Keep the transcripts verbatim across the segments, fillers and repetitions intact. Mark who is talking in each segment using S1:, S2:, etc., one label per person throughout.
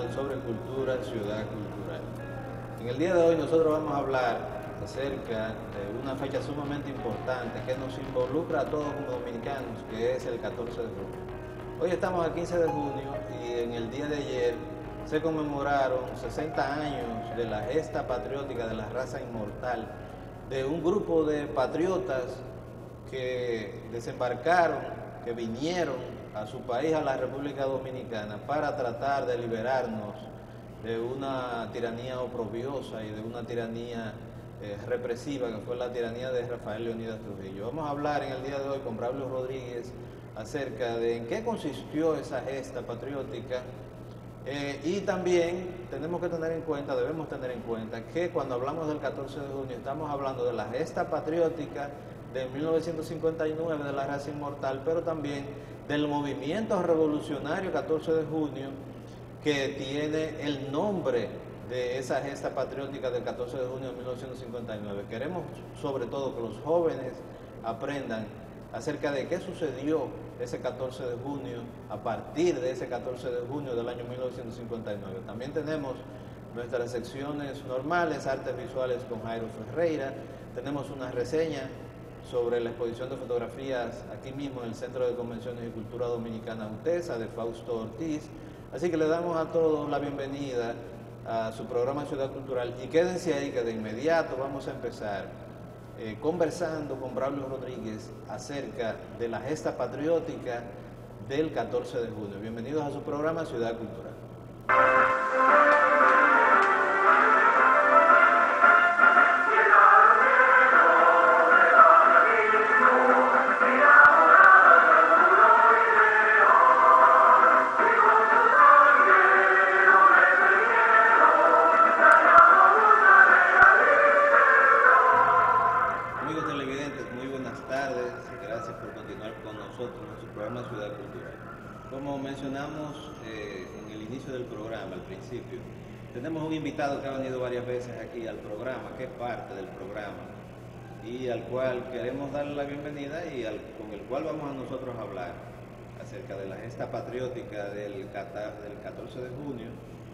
S1: sobre cultura, ciudad cultural. En el día de hoy nosotros vamos a hablar acerca de una fecha sumamente importante que nos involucra a todos como dominicanos, que es el catorce de junio. Hoy estamos a quince de junio y en el día de ayer se conmemoraron sesenta años de la gesta patriótica de la raza inmortal, de un grupo de patriotas que desembarcaron, que vinieron a su país, a la República Dominicana, para tratar de liberarnos de una tiranía oprobiosa y de una tiranía eh, represiva, que fue la tiranía de Rafael Leónidas Trujillo. Vamos a hablar en el día de hoy con Braulio Rodríguez acerca de en qué consistió esa gesta patriótica. Eh, y también tenemos que tener en cuenta, debemos tener en cuenta, que cuando hablamos del catorce de junio estamos hablando de la gesta patriótica de mil novecientos cincuenta y nueve de la raza inmortal, pero también del movimiento revolucionario catorce de junio, que tiene el nombre de esa gesta patriótica del catorce de junio de mil novecientos cincuenta y nueve. Queremos sobre todo que los jóvenes aprendan acerca de qué sucedió ese catorce de junio, a partir de ese catorce de junio del año mil novecientos cincuenta y nueve. También tenemos nuestras secciones normales, artes visuales con Jairo Ferreira, tenemos una reseña sobre la exposición de fotografías aquí mismo en el Centro de Convenciones y Cultura Dominicana UTESA de Fausto Ortiz. Así que le damos a todos la bienvenida a su programa Ciudad Cultural y quédense ahí que de inmediato vamos a empezar eh, conversando con Braulio Rodríguez acerca de la gesta patriótica del catorce de junio. Bienvenidos a su programa Ciudad Cultural. Como mencionamos eh, en el inicio del programa, al principio, tenemos un invitado que ha venido varias veces aquí al programa, que es parte del programa, y al cual queremos darle la bienvenida y al, con el cual vamos a nosotros a hablar acerca de la gesta patriótica del, del catorce de junio,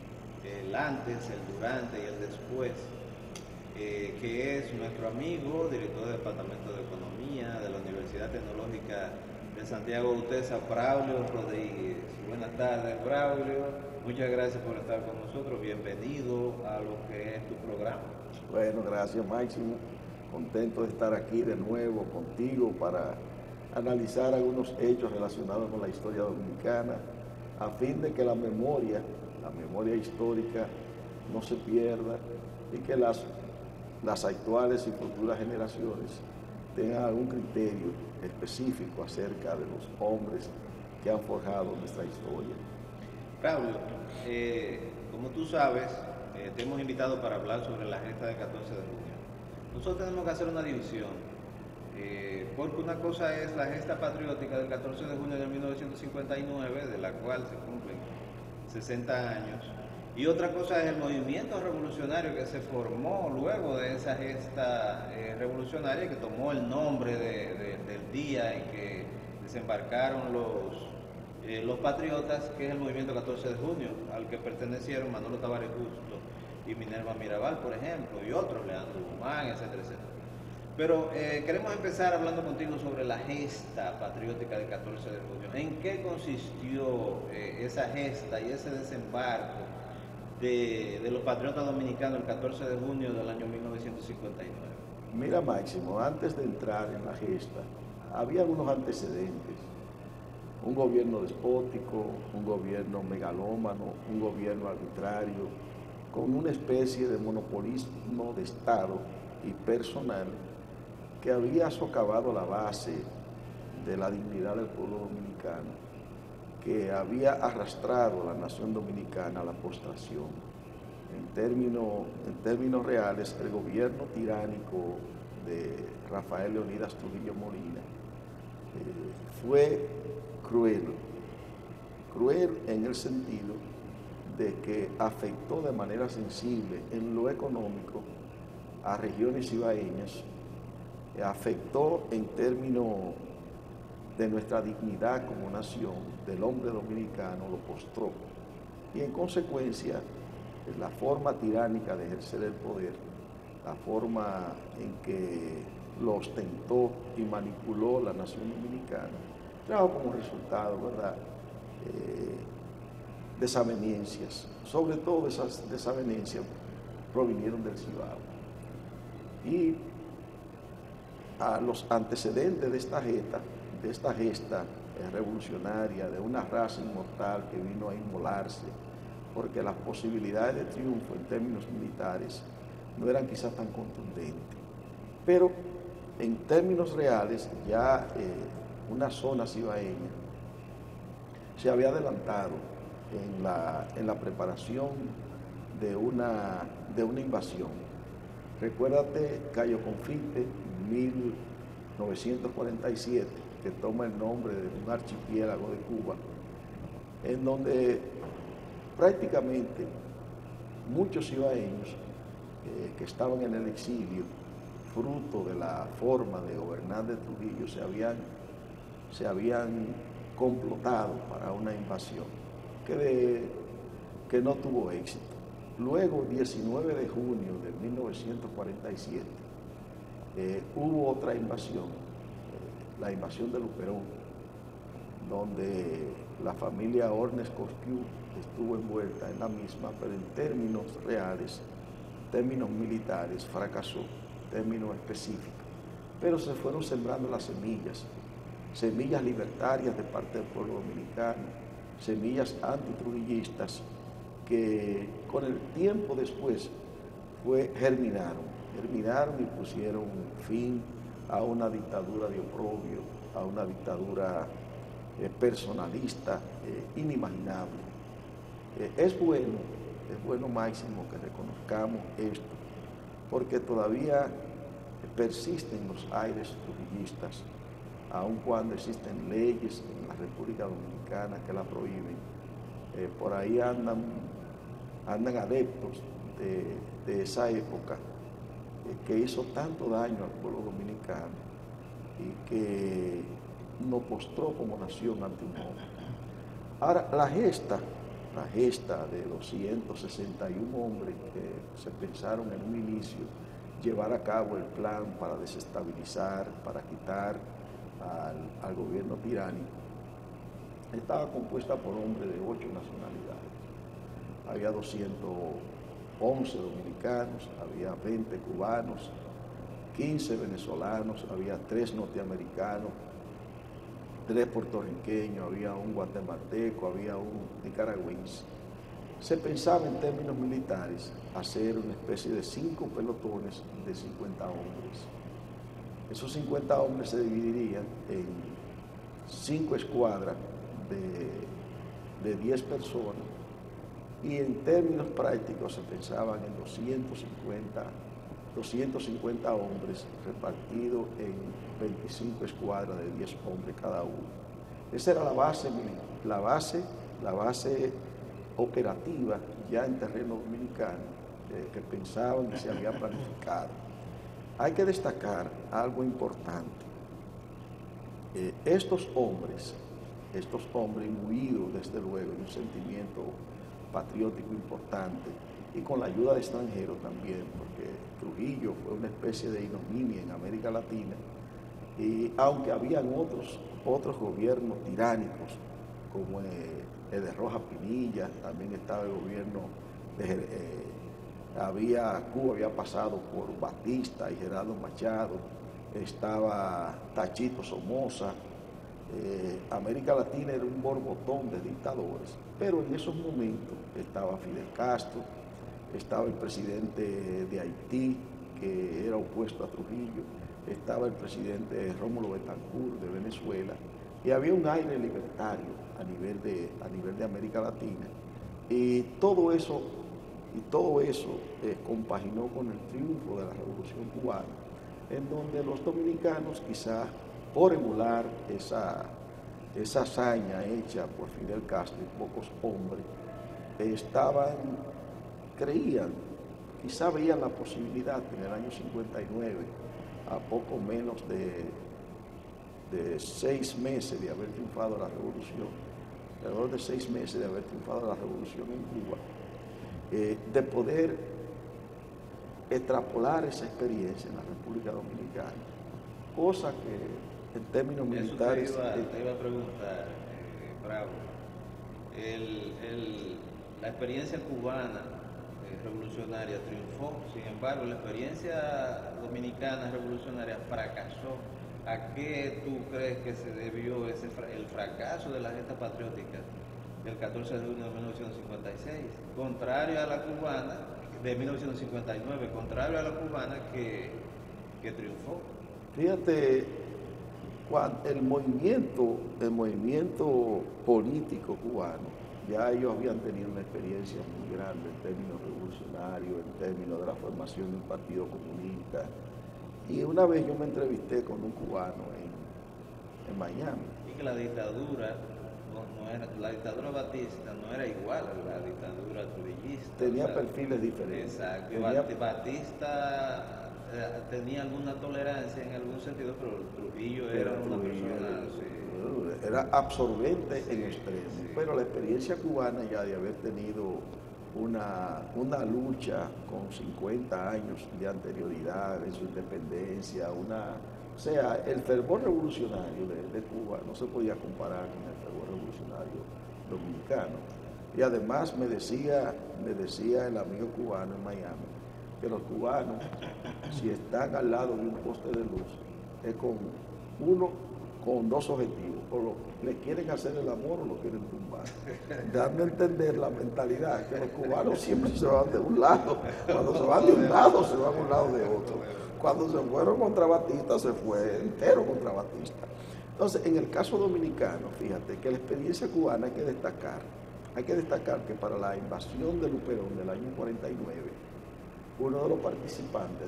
S1: el antes, el durante y el después, eh, que es nuestro amigo, director del Departamento de Economía de la Universidad Tecnológica de Santiago UTESA, Braulio Rodríguez. Buenas tardes, Braulio. Muchas gracias por estar con nosotros. Bienvenido a lo que es tu programa.
S2: Bueno, gracias, Máximo. Contento de estar aquí de nuevo contigo para analizar algunos hechos relacionados con la historia dominicana, a fin de que la memoria, la memoria histórica, no se pierda y que las, las actuales y futuras generaciones tengan algún criterio específico acerca de los hombres que han forjado nuestra historia.
S1: Braulio, eh, como tú sabes, eh, te hemos invitado para hablar sobre la gesta del catorce de junio. Nosotros tenemos que hacer una división, eh, porque una cosa es la gesta patriótica del catorce de junio de mil novecientos cincuenta y nueve, de la cual se cumplen sesenta años, y otra cosa es el movimiento revolucionario que se formó luego de esa gesta eh, revolucionaria, que tomó el nombre de, de, del día en que desembarcaron los, eh, los patriotas, que es el movimiento catorce de junio, al que pertenecieron Manolo Tavares Justo y Minerva Mirabal, por ejemplo, y otros, Leandro Guzmán, etcétera, etcétera. Pero eh, queremos empezar hablando contigo sobre la gesta patriótica del catorce de junio. ¿En qué consistió eh, esa gesta y ese desembarco De, de los patriotas dominicanos el catorce de junio del año mil novecientos cincuenta y nueve?
S2: Mira, Máximo, antes de entrar en la gesta, había algunos antecedentes. Un gobierno despótico, un gobierno megalómano, un gobierno arbitrario, con una especie de monopolismo de Estado y personal que había socavado la base de la dignidad del pueblo dominicano, que había arrastrado a la nación dominicana a la postración. En términos, en términos reales, el gobierno tiránico de Rafael Leónidas Trujillo Molina eh, fue cruel, cruel en el sentido de que afectó de manera sensible en lo económico a regiones ibaeñas, afectó en términos de nuestra dignidad como nación, del hombre dominicano, lo postró. y en consecuencia la forma tiránica de ejercer el poder, la forma en que lo ostentó y manipuló la nación dominicana, trajo como resultado, ¿verdad?, eh, desavenencias. Sobre todo esas desavenencias provinieron del Cibao. Y a los antecedentes de esta gesta, de esta gesta eh, revolucionaria, de una raza inmortal que vino a inmolarse, porque las posibilidades de triunfo en términos militares no eran quizás tan contundentes. Pero en términos reales, ya eh, una zona cibaeña se había adelantado en la, en la preparación de una, de una invasión. Recuérdate Cayo Confite, mil novecientos cuarenta y siete, que toma el nombre de un archipiélago de Cuba, en donde prácticamente muchos cibaeños eh, que estaban en el exilio, fruto de la forma de gobernar de Trujillo, se habían, se habían complotado para una invasión que, de, que no tuvo éxito. Luego, diecinueve de junio de mil novecientos cuarenta y siete, eh, hubo otra invasión, eh, la invasión de Luperón, donde la familia Ornes Corpiú estuvo envuelta en la misma, pero en términos reales, términos militares, fracasó, términos específicos. Pero se fueron sembrando las semillas, semillas libertarias de parte del pueblo dominicano, semillas antitrujillistas que con el tiempo después fue, germinaron, germinaron y pusieron fin a una dictadura de oprobio, a una dictadura eh, personalista, eh, inimaginable. Eh, es bueno, es bueno máximo que reconozcamos esto, porque todavía persisten los aires trujillistas, aun cuando existen leyes en la República Dominicana que la prohíben. Eh, por ahí andan, andan adeptos de, de esa época eh, que hizo tanto daño al pueblo dominicano y que nos postró como nación ante un hombre. Ahora, la gesta, la gesta de doscientos sesenta y un hombres que se pensaron en un inicio llevar a cabo el plan para desestabilizar, para quitar al, al gobierno tiránico, estaba compuesta por hombres de ocho nacionalidades. Había doscientos once dominicanos, había veinte cubanos, quince venezolanos, había tres norteamericanos, tres puertorriqueños, había un guatemalteco, había un nicaragüense. Se pensaba en términos militares hacer una especie de cinco pelotones de cincuenta hombres. Esos cincuenta hombres se dividirían en cinco escuadras de, de diez personas y en términos prácticos se pensaban en doscientos cincuenta hombres repartidos en veinticinco escuadras de diez hombres cada uno. Esa era la base, la base, la base operativa ya en terreno dominicano eh, que pensaban que se había planificado. Hay que destacar algo importante. Eh, estos hombres, estos hombres imbuidos desde luego de un sentimiento patriótico importante y con la ayuda de extranjeros también, porque Trujillo fue una especie de ignominia en América Latina, y aunque habían otros, otros gobiernos tiránicos, como el, el de Rojas Pinilla, también estaba el gobierno de eh, había, Cuba había pasado por Batista y Gerardo Machado, estaba Tachito Somoza, eh, América Latina era un borbotón de dictadores, pero en esos momentos estaba Fidel Castro, estaba el presidente de Haití, que era opuesto a Trujillo, estaba el presidente Rómulo Betancourt de Venezuela, y había un aire libertario a nivel de, a nivel de América Latina. Y todo eso, y todo eso eh, compaginó con el triunfo de la Revolución Cubana, en donde los dominicanos, quizás por emular esa, esa hazaña hecha por Fidel Castro y pocos hombres, estaban, creían, quizá veían la posibilidad en el año cincuenta y nueve, a poco menos de, de seis meses de haber triunfado la revolución, alrededor de seis meses de haber triunfado la revolución en Cuba, eh, de poder extrapolar esa experiencia en la República Dominicana, cosa que en términos militares...
S1: Eso te iba, te iba a preguntar, eh, Bravo, el, el, la experiencia cubana eh, revolucionaria triunfó, sin embargo la experiencia dominicana revolucionaria fracasó. ¿A qué tú crees que se debió ese, el fracaso de la gesta patriótica del catorce de junio de mil novecientos cincuenta y seis? Contrario a la cubana de mil novecientos cincuenta y nueve, contrario a la cubana que, que triunfó.
S2: Fíjate, cuando el movimiento, el movimiento político cubano, ya ellos habían tenido una experiencia muy grande en términos revolucionarios, en términos de la formación de un partido comunista. Y una vez yo me entrevisté con un cubano en, en Miami.
S1: Y que la dictadura, no, no era, la dictadura Batista no era igual a la dictadura trujillista.
S2: Tenía
S1: o sea,
S2: perfiles diferentes.
S1: Exacto.
S2: Tenía...
S1: Batista eh, tenía alguna tolerancia en algún sentido, pero Trujillo era, era una Trujillo, persona... Sí.
S2: Era absorbente
S1: sí,
S2: en extremo.
S1: Sí.
S2: Pero la experiencia cubana ya de haber tenido Una, una lucha con cincuenta años de anterioridad en su independencia, una, o sea, el fervor revolucionario de, de Cuba no se podía comparar con el fervor revolucionario dominicano. Y además me decía, me decía el amigo cubano en Miami, que los cubanos, si están al lado de un poste de luz, es con uno, con dos objetivos, o lo, le quieren hacer el amor o lo quieren tumbar, dando a entender la mentalidad, que los cubanos siempre se van de un lado, cuando se van de un lado se van a un lado de otro, cuando se fueron contra Batista se fue entero contra Batista. Entonces, en el caso dominicano, fíjate que la experiencia cubana hay que destacar, hay que destacar que para la invasión de Luperón del año cuarenta y nueve, uno de los participantes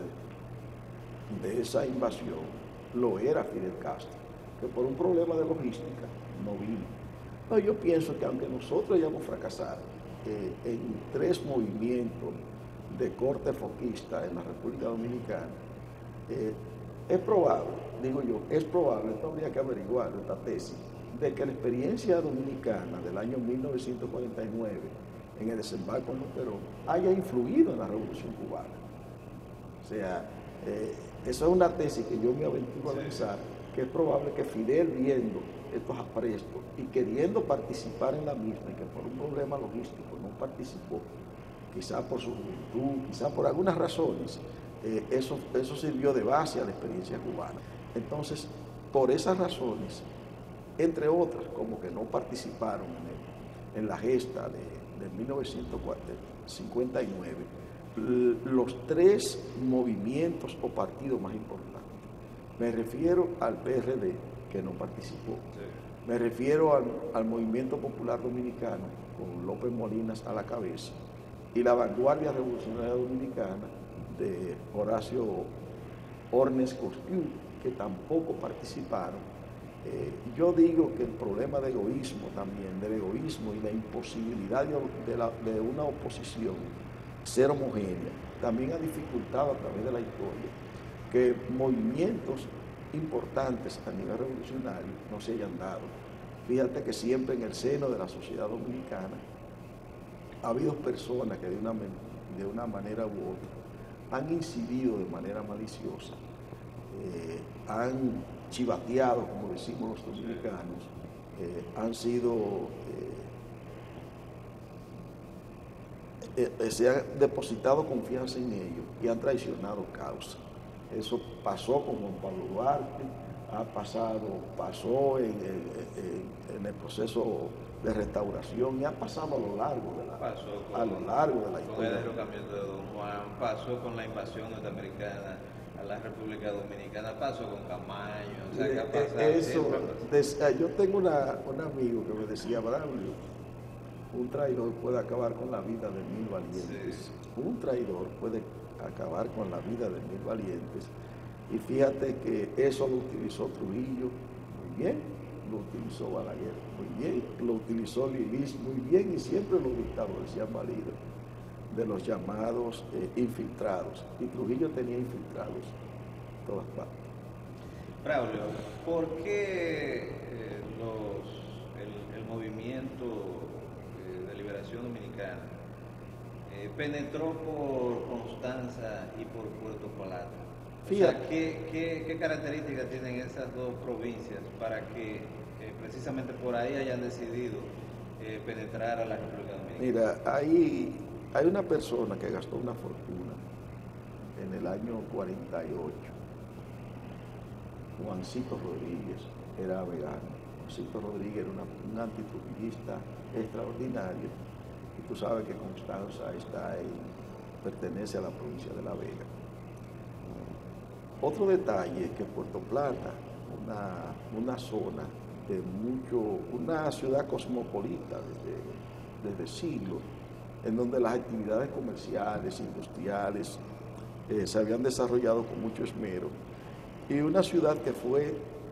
S2: de esa invasión lo era Fidel Castro, que por un problema de logística no vino. No, yo pienso que aunque nosotros hayamos fracasado eh, en tres movimientos de corte foquista en la República Dominicana, eh, es probable, digo yo, es probable, esto habría que averiguarlo, esta tesis, de que la experiencia dominicana del año mil novecientos cuarenta y nueve en el desembarco en Luperón haya influido en la Revolución Cubana. O sea, eh, esa es una tesis que yo me aventuro a lanzar, que es probable que Fidel, viendo estos aprestos y queriendo participar en la misma, y que por un problema logístico no participó, quizá por su juventud, quizá por algunas razones, eh, eso, eso sirvió de base a la experiencia cubana. Entonces, por esas razones, entre otras, como que no participaron en, el, en la gesta de, de mil novecientos cincuenta y nueve, los tres movimientos o partidos más importantes. Me refiero al P R D, que no participó. Sí. Me refiero al, al Movimiento Popular Dominicano, con López Molinas a la cabeza, y la Vanguardia Revolucionaria Dominicana de Horacio Ornes Costiu, que tampoco participaron. Eh, yo digo que el problema de egoísmo también, del egoísmo y la imposibilidad de, de, la, de una oposición ser homogénea, también ha dificultado a través de la historia que movimientos importantes a nivel revolucionario no se hayan dado. Fíjate que siempre en el seno de la sociedad dominicana ha habido personas que de una, de una manera u otra han incidido de manera maliciosa, eh, han chivateado, como decimos los dominicanos, eh, han sido, eh, eh, se ha depositado confianza en ellos y han traicionado causa. Eso pasó con Juan Pablo Duarte, ha pasado, pasó en, en, en el proceso de restauración y ha pasado a lo largo de la, pasó con, a lo largo de la historia.
S1: Con el derrocamiento de Don Juan, pasó con la invasión norteamericana a la República Dominicana, pasó con Camaño, o sea, que ha pasado.
S2: Eso, des, yo tengo una, un amigo que me decía, Braulio, un traidor puede acabar con la vida de mil valientes. Sí. Un traidor puede acabar con la vida de mil valientes. Y fíjate que eso lo utilizó Trujillo muy bien, lo utilizó Balaguer muy bien, lo utilizó Lilis muy bien, y siempre los dictadores se han valido de los llamados eh, infiltrados. Y Trujillo tenía infiltrados en todas partes.
S1: Braulio, ¿por qué eh, los, el, el movimiento eh, de liberación dominicana eh, penetró por Constanza y por Puerto Plata. O sea, ¿qué, qué, qué características tienen esas dos provincias para que eh, precisamente por ahí hayan decidido eh, penetrar a la República Dominicana?
S2: Mira, ahí hay una persona que gastó una fortuna en el año cuarenta y ocho. Juancito Rodríguez era vegano. Juancito Rodríguez era una, un antitrujillista extraordinario. Y tú sabes que Constanza está en, pertenece a la provincia de La Vega. Otro detalle es que Puerto Plata, una, una zona de mucho, una ciudad cosmopolita desde, desde siglos, en donde las actividades comerciales, industriales, eh, se habían desarrollado con mucho esmero, y una ciudad que fue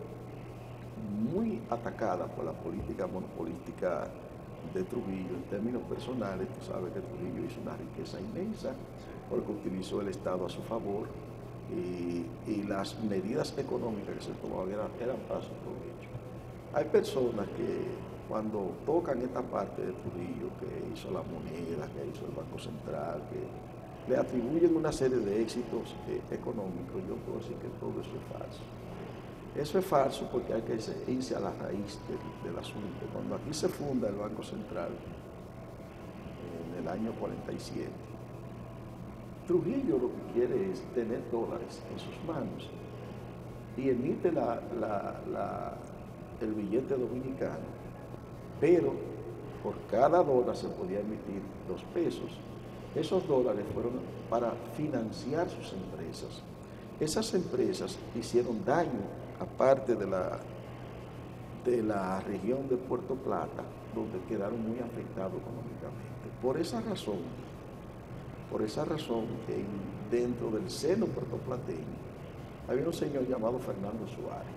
S2: muy atacada por la política monopolística de Trujillo en términos personales. Tú sabes que Trujillo hizo una riqueza inmensa porque utilizó el Estado a su favor, y, y las medidas económicas que se tomaban eran, eran para su provecho. Hay personas que cuando tocan esta parte de Trujillo, que hizo la moneda, que hizo el Banco Central, que le atribuyen una serie de éxitos eh, económicos, yo puedo decir que todo eso es falso. Eso es falso porque hay que irse a la raíz del, del asunto. Cuando aquí se funda el Banco Central, en el año cuarenta y siete, Trujillo lo que quiere es tener dólares en sus manos y emite la, la, la, el billete dominicano, pero por cada dólar se podía emitir dos pesos. Esos dólares fueron para financiar sus empresas. Esas empresas hicieron daño, aparte de la, de la región de Puerto Plata, donde quedaron muy afectados económicamente. Por esa razón, por esa razón, en, dentro del seno puertoplateño, había un señor llamado Fernando Suárez,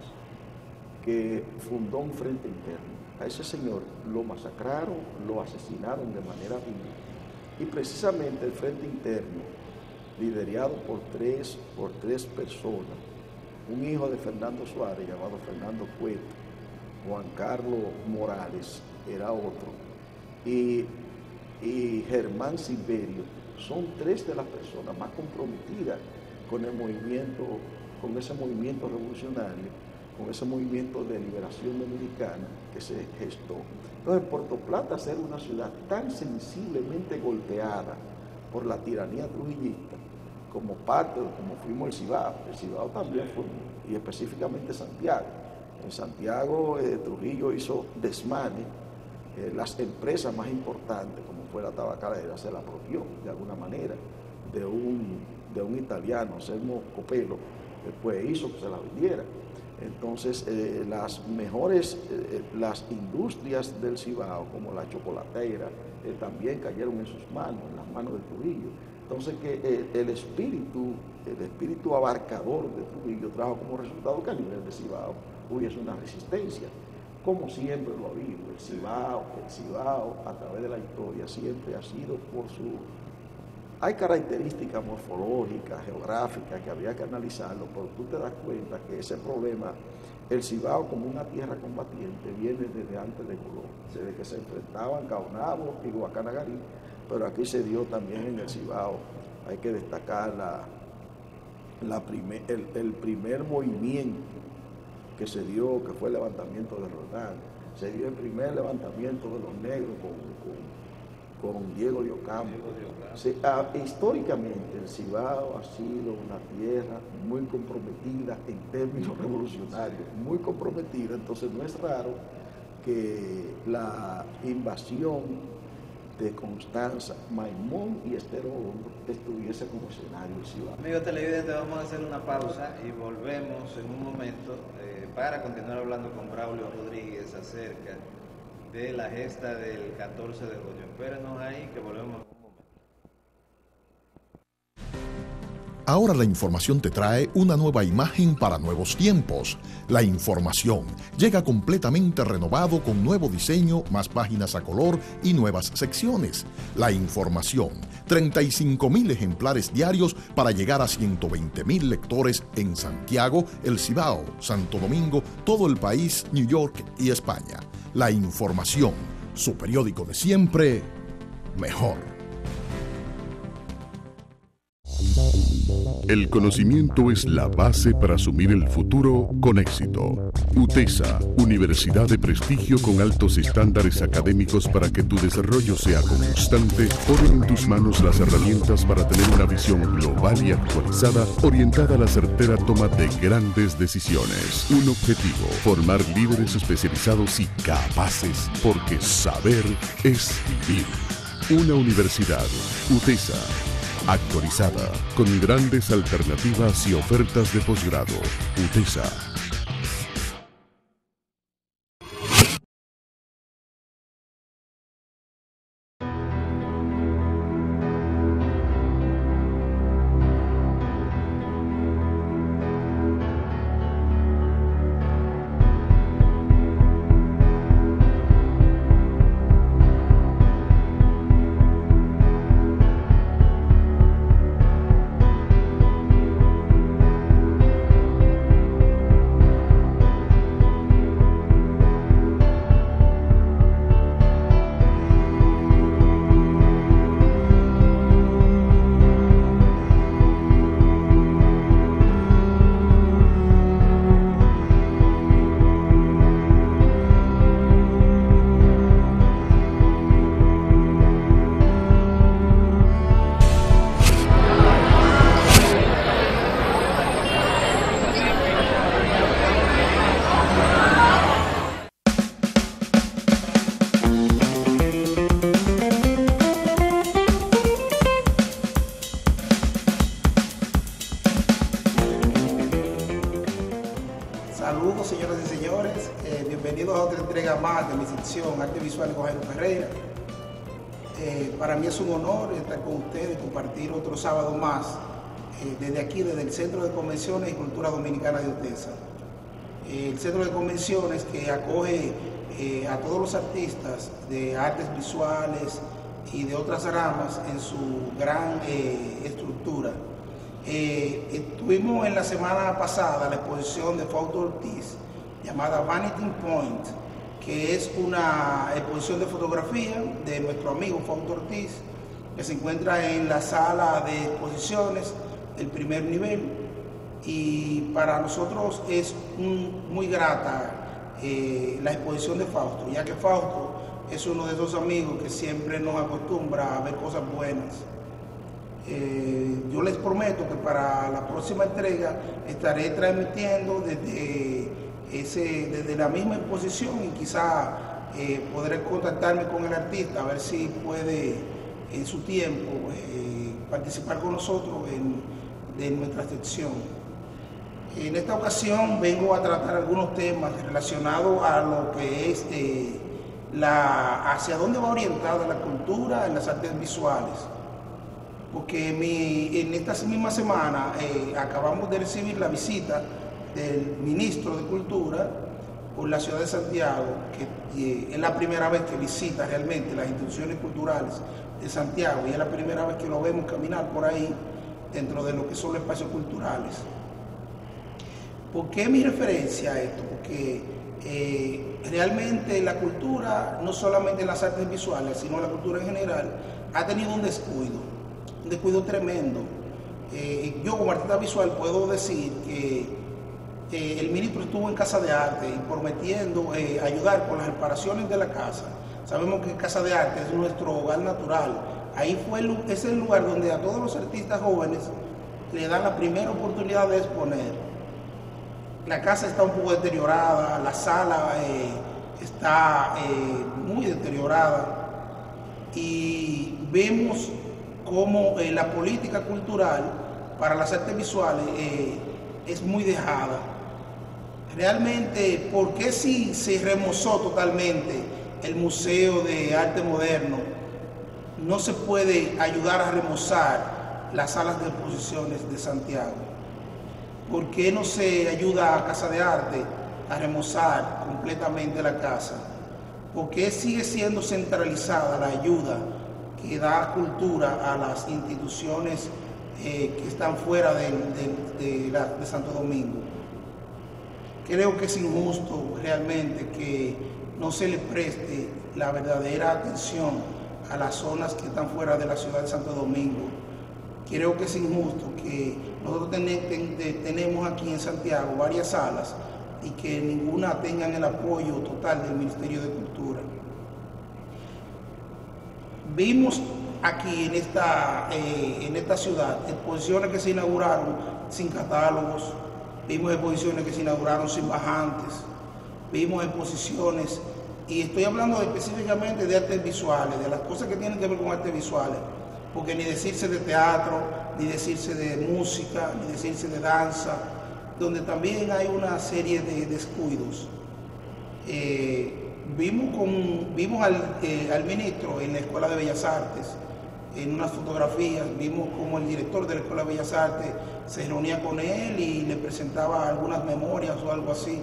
S2: que fundó un frente interno. A ese señor lo masacraron, lo asesinaron de manera vil, y precisamente el frente interno, liderado por tres, por tres personas, un hijo de Fernando Suárez llamado Fernando Cueto, Juan Carlos Morales era otro, y, y Germán Silverio, son tres de las personas más comprometidas con el movimiento, con ese movimiento revolucionario, con ese movimiento de liberación dominicana que se gestó. Entonces, Puerto Plata, ser una ciudad tan sensiblemente golpeada por la tiranía trujillista, como parte, como fuimos el Cibao, el Cibao también fue, y específicamente Santiago. En Santiago, eh, Trujillo hizo desmanes, eh, las empresas más importantes, como fue la tabacalera, se la apropió de alguna manera de un, de un italiano, Anselmo Copelo, después hizo que se la vendiera. Entonces, eh, las mejores, eh, las industrias del Cibao, como la chocolatera, eh, también cayeron en sus manos, en las manos de Trujillo. Entonces, que eh, el espíritu, el espíritu abarcador de Trujillo trajo como resultado que a nivel de Cibao hubiese una resistencia, como siempre lo ha habido. El Cibao, el Cibao, a través de la historia, siempre ha sido por su... Hay características morfológicas, geográficas, que había que analizarlo, pero tú te das cuenta que ese problema, el Cibao como una tierra combatiente, viene desde antes de Colón, desde que se enfrentaban Caonabo y Guacanagarí, pero aquí se dio también en el Cibao. Hay que destacar la, la primer, el, el primer movimiento que se dio, que fue el levantamiento de Roldán. Se dio el primer levantamiento de los negros con, con, con Diego de Ocampo. Se, ah, históricamente el Cibao ha sido una tierra muy comprometida en términos revolucionarios, muy comprometida. Entonces no es raro que la invasión de Constanza, Maimón y Estero Hondo estuviese como escenario el Cibao.
S1: Amigos televidentes, vamos a hacer una pausa y volvemos en un momento eh, para continuar hablando con Braulio Rodríguez acerca de la gesta del catorce de julio. Espérenos ahí que volvemos en un momento.
S3: Ahora la información te trae una nueva imagen para nuevos tiempos. La información llega completamente renovado con nuevo diseño, más páginas a color y nuevas secciones. La información, treinta y cinco mil ejemplares diarios para llegar a ciento veinte mil lectores en Santiago, El Cibao, Santo Domingo, todo el país, New York y España. La información, su periódico de siempre, mejor.
S4: El conocimiento es la base para asumir el futuro con éxito. UTESA, universidad de prestigio con altos estándares académicos para que tu desarrollo sea constante, pone en tus manos las herramientas para tener una visión global y actualizada orientada a la certera toma de grandes decisiones. Un objetivo, formar líderes especializados y capaces, porque saber es vivir. Una universidad, UTESA, actualizada, con grandes alternativas y ofertas de posgrado. UTESA.
S5: Saludos, señoras y señores, eh, bienvenidos a otra entrega más de mi sección Arte Visual con Jairo Ferreira. Eh, para mí es un honor estar con ustedes, compartir otro sábado más eh, desde aquí, desde el Centro de Convenciones y Cultura Dominicana de UTESA. Eh, el Centro de Convenciones que acoge eh, a todos los artistas de artes visuales y de otras ramas en su gran eh, estructura. Eh, estuvimos en la semana pasada la exposición de Fausto Ortiz llamada Vanity Point, que es una exposición de fotografía de nuestro amigo Fausto Ortiz, que se encuentra en la sala de exposiciones del primer nivel, y para nosotros es un, muy grata eh, la exposición de Fausto, ya que Fausto es uno de esos amigos que siempre nos acostumbra a ver cosas buenas. Eh, yo les prometo que para la próxima entrega estaré transmitiendo desde, ese, desde la misma exposición, y quizá eh, podré contactarme con el artista a ver si puede en su tiempo eh, participar con nosotros en, en nuestra sección. En esta ocasión vengo a tratar algunos temas relacionados a lo que es eh, la, hacia dónde va orientada la cultura en las artes visuales. Porque mi, en esta misma semana eh, acabamos de recibir la visita del ministro de Cultura por la ciudad de Santiago, que eh, es la primera vez que visita realmente las instituciones culturales de Santiago, y es la primera vez que lo vemos caminar por ahí dentro de lo que son los espacios culturales. ¿Por qué mi referencia a esto? Porque eh, realmente la cultura, no solamente en las artes visuales, sino la cultura en general, ha tenido un descuido. Un descuido tremendo. Eh, yo como artista visual puedo decir que eh, el ministro estuvo en Casa de Arte y prometiendo eh, ayudar con las reparaciones de la casa. Sabemos que Casa de Arte es nuestro hogar natural. Ahí fue el, es el lugar donde a todos los artistas jóvenes le dan la primera oportunidad de exponer. La casa está un poco deteriorada, la sala eh, está eh, muy deteriorada, y vemos cómo eh, la política cultural para las artes visuales eh, es muy dejada. Realmente, ¿por qué si se remozó totalmente el Museo de Arte Moderno, no se puede ayudar a remozar las salas de exposiciones de Santiago? ¿Por qué no se ayuda a Casa de Arte a remozar completamente la casa? ¿Por qué sigue siendo centralizada la ayuda que da cultura a las instituciones eh, que están fuera de, de, de, la, de Santo Domingo? Creo que es injusto realmente que no se le preste la verdadera atención a las zonas que están fuera de la ciudad de Santo Domingo. Creo que es injusto que nosotros ten, ten, tenemos aquí en Santiago varias salas y que ninguna tengan el apoyo total del Ministerio de Cultura. Vimos aquí en esta, eh, en esta ciudad exposiciones que se inauguraron sin catálogos, vimos exposiciones que se inauguraron sin bajantes, vimos exposiciones, y estoy hablando específicamente de artes visuales, de las cosas que tienen que ver con artes visuales, porque ni decirse de teatro, ni decirse de música, ni decirse de danza, donde también hay una serie de descuidos. Eh, vimos con, vimos al, eh, al ministro en la Escuela de Bellas Artes, en unas fotografías, vimos como el director de la Escuela de Bellas Artes se reunía con él y le presentaba algunas memorias o algo así.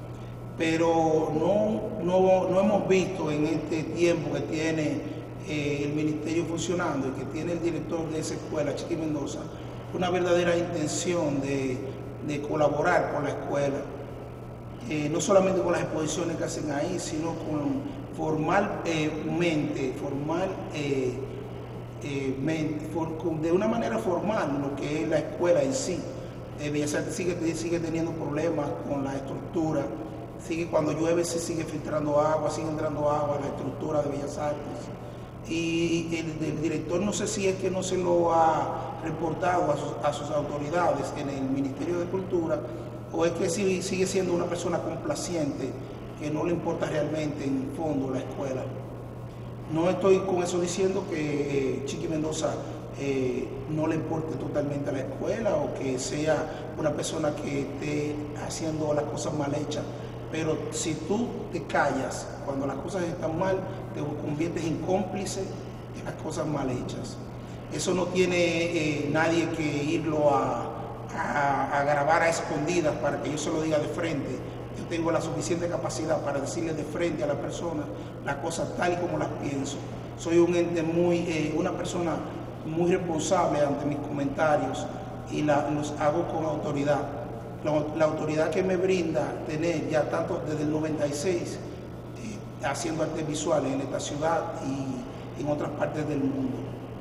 S5: Pero no, no, no hemos visto en este tiempo que tiene eh, el ministerio funcionando y que tiene el director de esa escuela, Chiqui Mendoza, una verdadera intención de, de colaborar con la escuela. Eh, no solamente con las exposiciones que hacen ahí, sino con formalmente, formal, eh, eh, mente, for, con, de una manera formal, lo que es la escuela en sí. Eh, Bellas Artes sigue, sigue teniendo problemas con la estructura, sigue, cuando llueve se sigue filtrando agua, sigue entrando agua a la estructura de Bellas Artes. Y el, el director, no sé si es que no se lo ha reportado a sus, a sus autoridades en el Ministerio de Cultura, o es que sigue siendo una persona complaciente, que no le importa realmente en el fondo la escuela. No estoy con eso diciendo que eh, Chiqui Mendoza eh, no le importe totalmente a la escuela o que sea una persona que esté haciendo las cosas mal hechas, pero si tú te callas cuando las cosas están mal, te conviertes en cómplice de las cosas mal hechas. Eso no tiene eh, nadie que irlo a A, a grabar a escondidas para que yo se lo diga de frente. Yo tengo la suficiente capacidad para decirle de frente a la persona las cosas tal y como las pienso. Soy un ente muy, eh, una persona muy responsable ante mis comentarios y la, los hago con autoridad. La, la autoridad que me brinda tener ya tanto desde el noventa y seis eh, haciendo artes visuales en esta ciudad y en otras partes del mundo.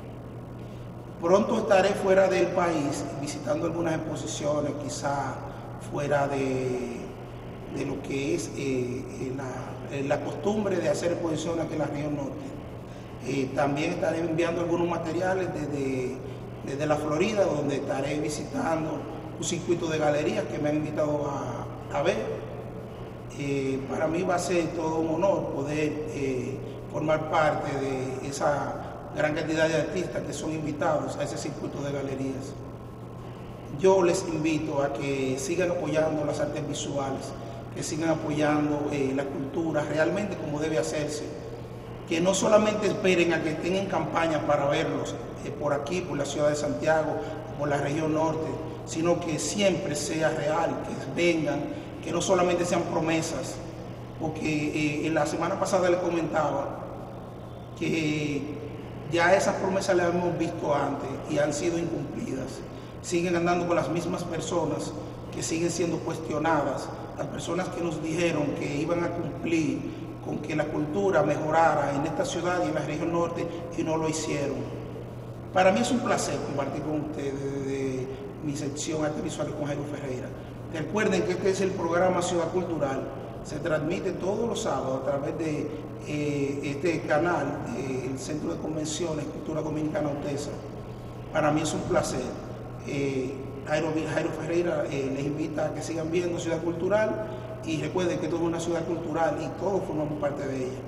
S5: Pronto estaré fuera del país visitando algunas exposiciones, quizá fuera de, de lo que es eh, la, la costumbre de hacer exposiciones aquí en la región norte. Eh, también estaré enviando algunos materiales desde, desde la Florida, donde estaré visitando un circuito de galerías que me han invitado a, a ver. Eh, para mí va a ser todo un honor poder eh, formar parte de esa gran cantidad de artistas que son invitados a ese circuito de galerías. Yo les invito a que sigan apoyando las artes visuales, que sigan apoyando eh, la cultura realmente como debe hacerse, que no solamente esperen a que estén en campaña para verlos eh, por aquí, por la ciudad de Santiago, por la región norte, sino que siempre sea real, que vengan, que no solamente sean promesas, porque eh, en la semana pasada les comentaba que ya esas promesas las hemos visto antes y han sido incumplidas. Siguen andando con las mismas personas que siguen siendo cuestionadas, las personas que nos dijeron que iban a cumplir con que la cultura mejorara en esta ciudad y en la región norte y no lo hicieron. Para mí es un placer compartir con ustedes desde mi sección Arte Visual con Jairo Ferreira. Recuerden que este es el programa Ciudad Cultural. Se transmite todos los sábados a través de eh, este canal, eh, el Centro de Convenciones Cultura Dominicana UTESA. Para mí es un placer. Eh, Jairo, Jairo Ferreira eh, les invita a que sigan viendo Ciudad Cultural y recuerden que esto es una ciudad cultural y todos formamos parte de ella.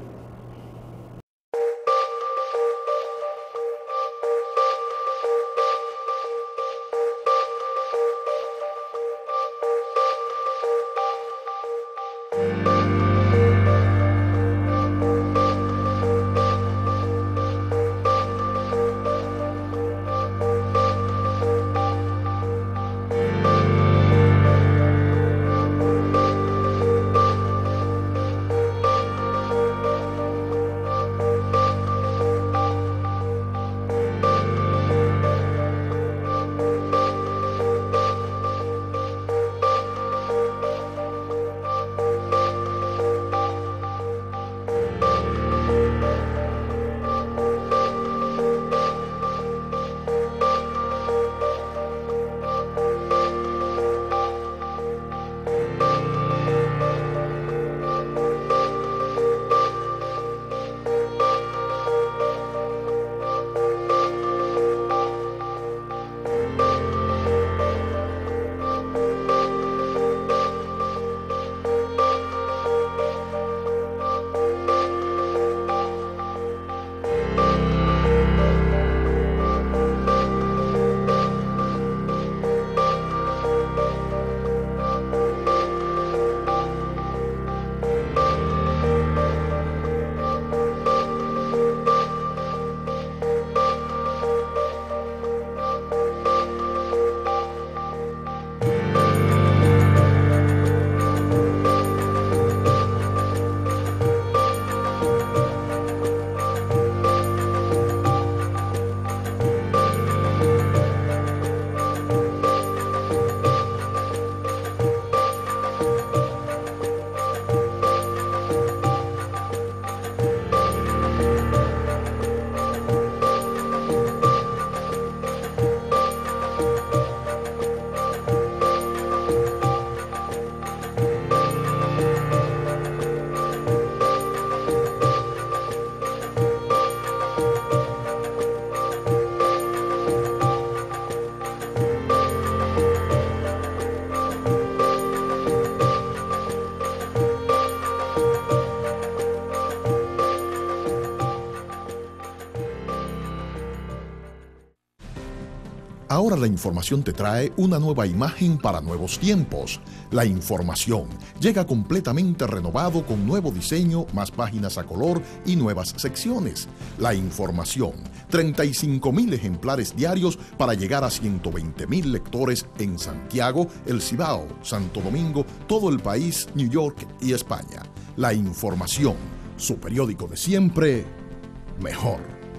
S3: Ahora la información te trae una nueva imagen para nuevos tiempos. La información llega completamente renovado con nuevo diseño, más páginas a color y nuevas secciones. La información, treinta y cinco mil ejemplares diarios para llegar a ciento veinte mil lectores en Santiago, El Cibao, Santo Domingo, todo el país, New York y España. La información, su periódico de siempre, mejor.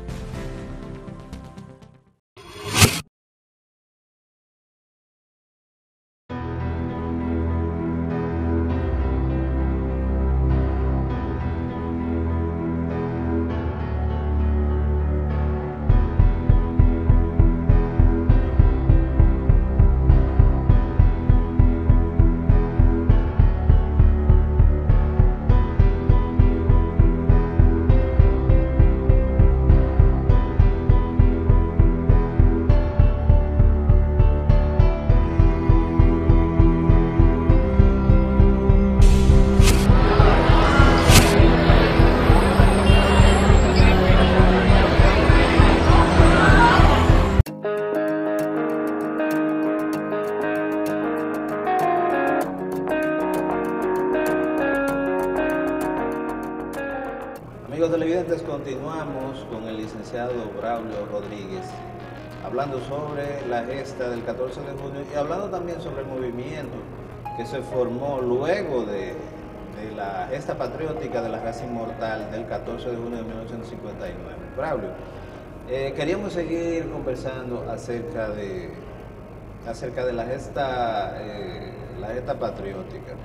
S1: Amigos televidentes, continuamos con el licenciado Braulio Rodríguez, hablando sobre la gesta del catorce de junio y hablando también sobre el movimiento que se formó luego de, de la gesta patriótica de la raza inmortal del catorce de junio de mil novecientos cincuenta y nueve. Braulio, eh, queríamos seguir conversando acerca de, acerca de la gesta, eh, la gesta patriótica.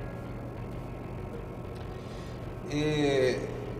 S1: Eh,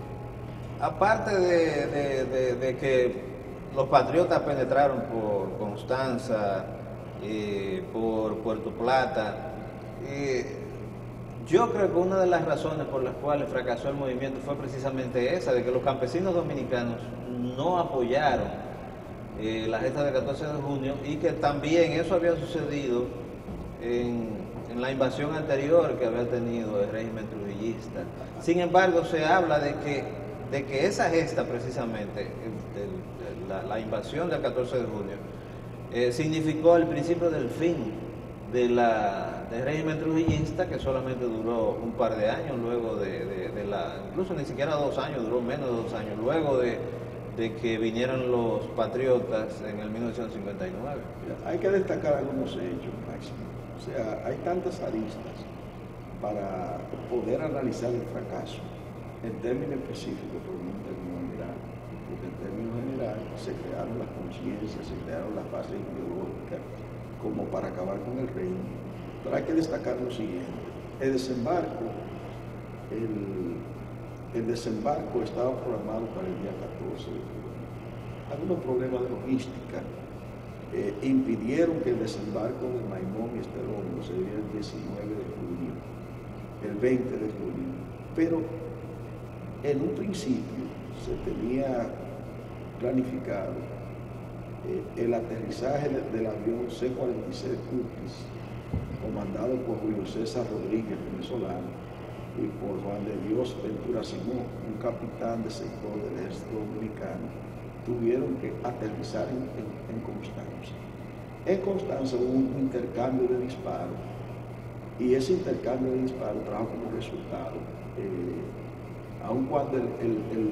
S1: Aparte de, de, de, de que los patriotas penetraron por Constanza, eh, por Puerto Plata, eh, yo creo que una de las razones por las cuales fracasó el movimiento fue precisamente esa, de que los campesinos dominicanos no apoyaron eh, la gesta del catorce de junio y que también eso había sucedido en, en la invasión anterior que había tenido el régimen trujillista. Sin embargo, se habla de que de que esa gesta precisamente, el, el, la, la invasión del catorce de junio, eh, significó el principio del fin de la, del régimen trujillista, que solamente duró un par de años luego de, de, de la, incluso ni siquiera dos años, duró menos de dos años, luego de, de que vinieron los patriotas en el mil novecientos cincuenta y nueve.
S2: Mira, hay que destacar algunos hechos, Máximo. O sea, hay tantas aristas para poder analizar el fracaso. En términos específicos, pero no en términos generales, porque en términos generales se crearon las conciencias, se crearon las bases ideológicas como para acabar con el reino. Pero hay que destacar lo siguiente: el desembarco, el, el desembarco estaba programado para el día catorce de junio. Algunos problemas de logística eh, impidieron que el desembarco de Maimón y Esterónimo se diera el diecinueve de junio, el veinte de junio. Pero en un principio se tenía planificado eh, el aterrizaje del avión C cuarenta y seis Curtis, comandado por Julio César Rodríguez, venezolano, y por Juan de Dios Ventura Simón, un capitán de sector del ejército dominicano. Tuvieron que aterrizar en, en, en Constanza. En Constanza hubo un intercambio de disparos, y ese intercambio de disparos trajo como resultado eh, aun cuando el, el, el,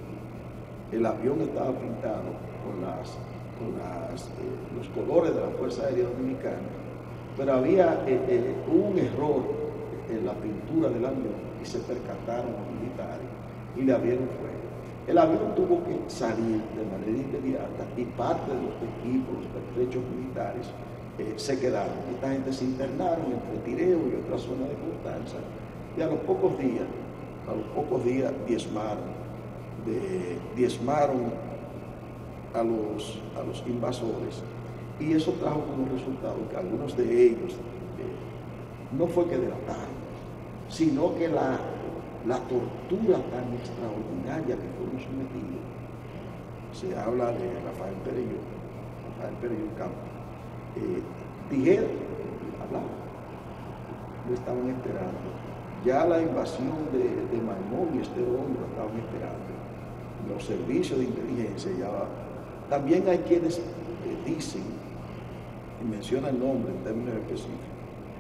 S2: el avión estaba pintado con, las, con las, eh, los colores de la Fuerza Aérea Dominicana, pero había eh, eh, un error en la pintura del avión y se percataron los militares y le abrieron fuego. El avión tuvo que salir de manera inmediata y parte de los equipos, los pertrechos militares, eh, se quedaron. Esta gente se internaron entre Tireo y otra zona de Constanza y a los pocos días A los pocos días diezmaron, de, diezmaron a, los, a los invasores, y eso trajo como resultado que algunos de ellos eh, no fue que delataron, sino que la, la tortura tan extraordinaria que fueron sometidos. Se habla de Rafael Perelló, Rafael Perelló Campo, eh, dijeron, hablaron, lo estaban esperando. Ya la invasión de, de Maimón y Esterónimo lo estaban esperando. Los servicios de inteligencia ya. También hay quienes eh, dicen y menciona el nombre en términos específicos,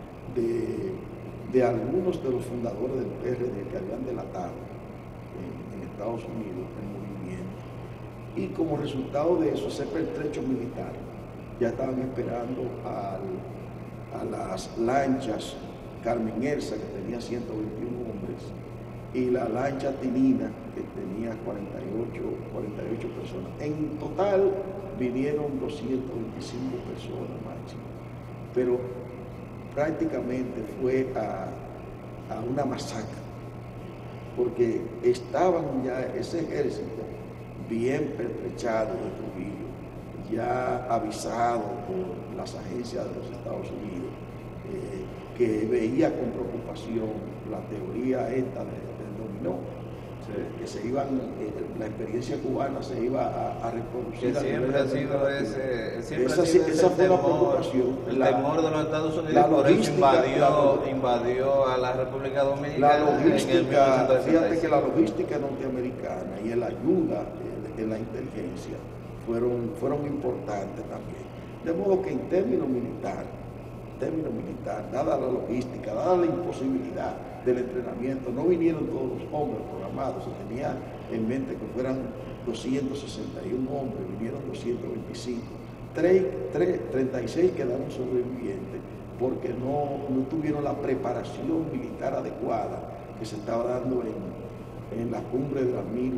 S2: de, de algunos de los fundadores del P R D que habían delatado en, en Estados Unidos el movimiento. Y como resultado de eso, ese pertrecho militar, ya estaban esperando al, a las lanchas Carmen Elsa, que tenía ciento veintiún hombres, y la lancha Tinina, que tenía cuarenta y ocho personas. En total vinieron doscientas veinticinco personas máximo, pero prácticamente fue a, a una masacre, porque estaban ya ese ejército bien pertrechado de Trujillo, ya avisado por las agencias de los Estados Unidos, eh, que veía con preocupación la teoría esta de, del dominó, sí. que se iban, eh, la experiencia cubana se iba a, a reproducir.
S1: Que siempre ha sido ese, siempre
S2: esa,
S1: ha sido
S2: esa
S1: ese
S2: fue
S1: temor,
S2: la preocupación.
S1: El
S2: la,
S1: temor de los Estados Unidos, por eso invadió, la, invadió a la República Dominicana.
S2: La logística,
S1: en el
S2: fíjate que la logística norteamericana y la ayuda en, en la inteligencia fueron, fueron importantes también. De modo que en términos militares, término militar, dada la logística, dada la imposibilidad del entrenamiento, no vinieron todos los hombres programados, se tenía en mente que fueran doscientos sesenta y uno hombres, vinieron doscientos veinticinco, treinta y seis quedaron sobrevivientes porque no, no tuvieron la preparación militar adecuada que se estaba dando en, en la cumbre de las mil,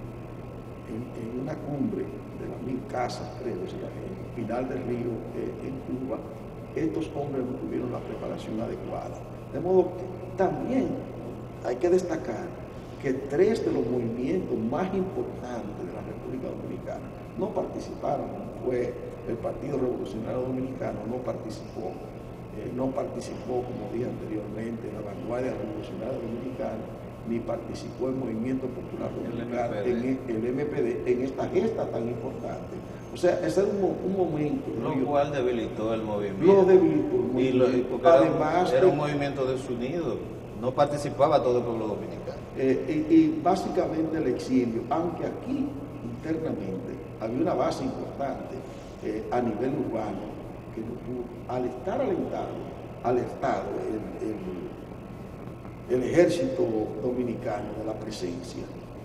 S2: en, en una cumbre de las mil casas, creo, o sea, en Pinar del Río, eh, en Cuba. Estos hombres no tuvieron la preparación adecuada. De modo que también hay que destacar que tres de los movimientos más importantes de la República Dominicana no participaron. Fue el Partido Revolucionario Dominicano, no participó, eh, no participó, como dije anteriormente, en la Vanguardia Revolucionaria Dominicana, ni participó el Movimiento Popular Dominicano, en el M P D, en esta gesta tan importante. O sea, ese es un, un momento.
S1: Lo yo, cual debilitó el movimiento.
S2: Lo debilitó el movimiento.
S1: Y, lo, y porque Además, era, era un movimiento desunido. No participaba todo el pueblo dominicano.
S2: Eh, y, y básicamente el exilio, aunque aquí internamente había una base importante eh, a nivel urbano, que no tuvo, al estar alentado, alertado el, el, el ejército dominicano de la presencia,